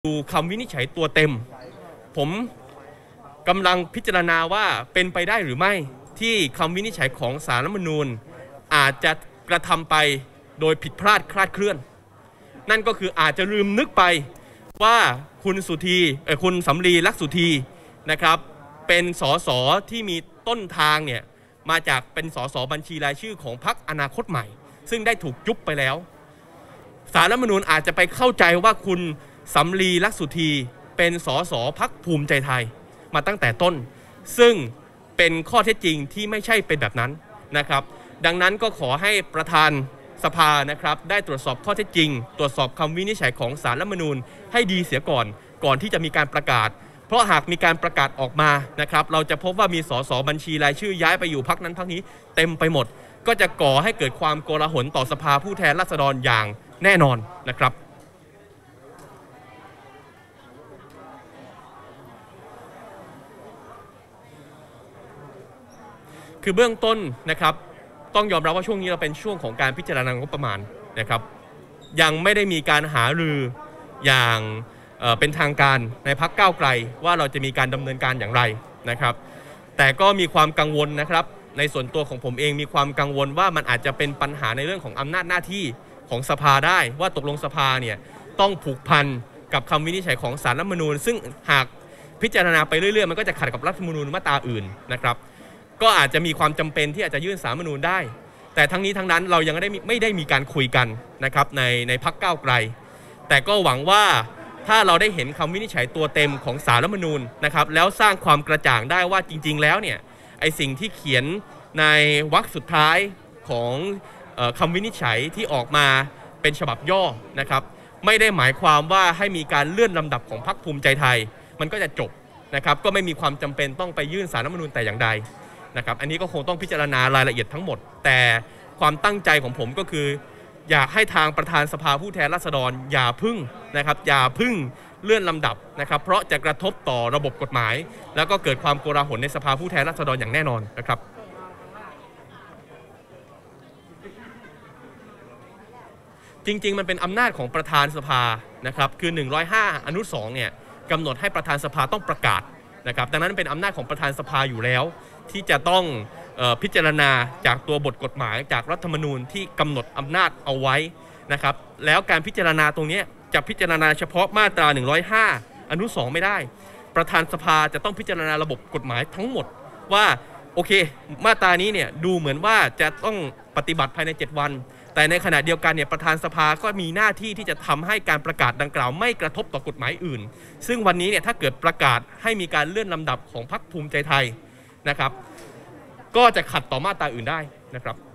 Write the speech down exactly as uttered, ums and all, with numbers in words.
ดูคำวินิจฉัยตัวเต็มผมกำลังพิจารณาว่าเป็นไปได้หรือไม่ที่คำวินิจฉัยของศาลรัฐธรรมนูญอาจจะกระทำไปโดยผิดพลาดคลาดเคลื่อนนั่นก็คืออาจจะลืมนึกไปว่าคุณสุธีเอ่อคุณสำลีลักษณ์สุธีนะครับเป็นสสที่มีต้นทางเนี่ยมาจากเป็นสสบัญชีรายชื่อของพรรคอนาคตใหม่ซึ่งได้ถูกยุบไปแล้วศาลรัฐธรรมนูญอาจจะไปเข้าใจว่าคุณสำลีลักษณ์สุธีเป็นสสพรรคภูมิใจไทยมาตั้งแต่ต้นซึ่งเป็นข้อเท็จจริงที่ไม่ใช่เป็นแบบนั้นนะครับดังนั้นก็ขอให้ประธานสภานะครับได้ตรวจสอบข้อเท็จจริงตรวจสอบคำวินิจฉัยของศาลรัฐธรรมนูญให้ดีเสียก่อนก่อนที่จะมีการประกาศเพราะหากมีการประกาศออกมานะครับเราจะพบว่ามีสสบัญชีรายชื่อย้ายไปอยู่พรรคนั้นพรรคนี้เต็มไปหมดก็จะก่อให้เกิดความโกลาหลต่อสภาผู้แทนราษฎรอย่างแน่นอนนะครับคือเบื้องต้นนะครับต้องยอมรับว่าช่วงนี้เราเป็นช่วงของการพิจารณางบประมาณนะครับยังไม่ได้มีการหารืออย่างเอ่อเป็นทางการในพรรคก้าวไกลว่าเราจะมีการดำเนินการอย่างไรนะครับแต่ก็มีความกังวลนะครับในส่วนตัวของผมเองมีความกังวลว่ามันอาจจะเป็นปัญหาในเรื่องของอำนาจหน้าที่ของสภาได้ว่าตกลงสภาเนี่ยต้องผูกพันกับคำวินิจฉัยของศาลรัฐธรรมนูญซึ่งหากพิจารณาไปเรื่อยๆมันก็จะขัดกับรัฐธรรมนูญมาตราอื่นนะครับก็อาจจะมีความจำเป็นที่อาจจะยื่นศาลรัฐธรรมนูญได้แต่ทั้งนี้ทั้งนั้นเรายังไม่ได้ไม่ได้มีการคุยกันนะครับในในพรรคก้าวไกลแต่ก็หวังว่าถ้าเราได้เห็นคำวินิจฉัยตัวเต็มของศาลรัฐธรรมนูญนะครับแล้วสร้างความกระจ่างได้ว่าจริงๆแล้วเนี่ยไอสิ่งที่เขียนในวรรคสุดท้ายของเอ่อคำวินิจฉัยที่ออกมาเป็นฉบับย่อนะครับไม่ได้หมายความว่าให้มีการเลื่อนลำดับของพรรคภูมิใจไทยมันก็จะจบนะครับก็ไม่มีความจำเป็นต้องไปยื่นศาลรัฐธรรมนูญแต่อย่างใดนะครับอันนี้ก็คงต้องพิจารณารายละเอียดทั้งหมดแต่ความตั้งใจของผมก็คืออยากให้ทางประธานสภาผู้แทนราษฎรอย่าพึ่งนะครับอย่าพึ่งเลื่อนลำดับนะครับเพราะจะกระทบต่อระบบกฎหมายแล้วก็เกิดความโกลาหลในสภาผู้แทนราษฎรอย่างแน่นอนนะครับจริงๆมันเป็นอำนาจของประธานสภานะครับคือหนึ่งร้อยห้าอนุสองเนี่ยกำหนดให้ประธานสภาต้องประกาศนะครับดังนั้นเป็นอำนาจของประธานสภาอยู่แล้วที่จะต้องเอ่อพิจารณาจากตัวบทกฎหมายจากรัฐธรรมนูญที่กำหนดอำนาจเอาไว้นะครับแล้วการพิจารณาตรงนี้จะพิจารณาเฉพาะมาตราหนึ่งร้อยห้าอนุสองไม่ได้ประธานสภาจะต้องพิจารณาระบบกฎหมายทั้งหมดว่าโอเคมาตรานี้เนี่ยดูเหมือนว่าจะต้องปฏิบัติภายในเจ็ดวันแต่ในขณะเดียวกันเนี่ยประธานสภาก็มีหน้าที่ที่จะทำให้การประกาศดังกล่าวไม่กระทบต่อกฎหมายอื่นซึ่งวันนี้เนี่ยถ้าเกิดประกาศให้มีการเลื่อนลำดับของพรรคภูมิใจไทยนะครับก็จะขัดต่อมาตราอื่นได้นะครับ